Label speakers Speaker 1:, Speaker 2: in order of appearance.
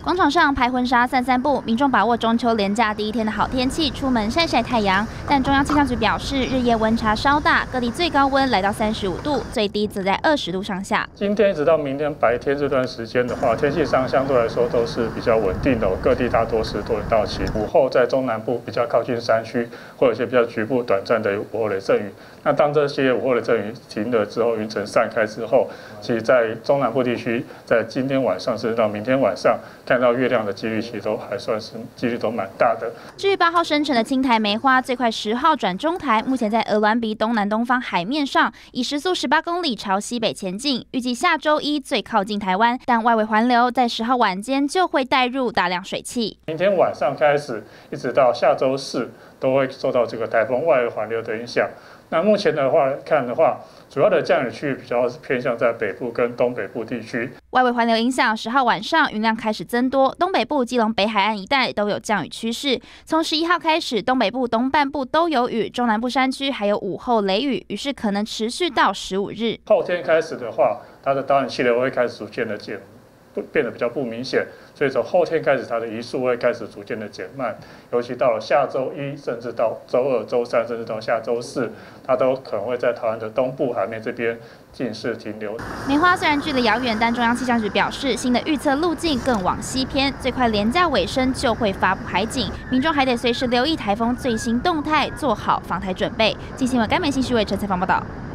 Speaker 1: 广场上拍婚纱、散散步，民众把握中秋连假第一天的好天气，出门晒晒太阳。但中央气象局表示，日夜温差稍大，各地最高温来到35度，最低则在20度上下。
Speaker 2: 今天一直到明天白天这段时间的话，天气上相对来说都是比较稳定的，各地大多是多云到晴。午后在中南部比较靠近山区，会有一些比较局部短暂的午后雷阵雨。那当这些午后雷阵雨停了之后，云层散开之后，其实在中南部地区，在今天晚上甚至到明天晚上，看到月亮的几率其实都还算是几率都蛮大的。
Speaker 1: 至于8号生成的青台梅花，最快10号转中台，目前在鹅銮鼻东南东方海面上，以时速18公里朝西北前进，预计下周一最靠近台湾，但外围环流在10号晚间就会带入大量水汽。
Speaker 2: 明天晚上开始，一直到下周4，都会受到这个台风外围环流的影响。那目前的话看的话，主要的降雨区域比较是偏向在北部跟东北部地区。
Speaker 1: 外围环流影响，10号晚上云量开始增多，东北部、基隆北海岸一带都有降雨趋势。从11号开始，东北部东半部都有雨，中南部山区还有午后雷雨，于是可能持续到15日。
Speaker 2: 后天开始的话，它的导引气流会开始逐渐的变得比较不明显，所以从后天开始，它的移速会开始逐渐的减慢，尤其到了下周1，甚至到周2、周3，甚至到下周4，它都可能会在台湾的东部海面这边进式停留。
Speaker 1: 梅花虽然距离遥远，但中央气象局表示，新的预测路径更往西偏，最快连假尾声就会发布海警，民众还得随时留意台风最新动态，做好防台准备。经新闻甘美新徐伟陈采访报道。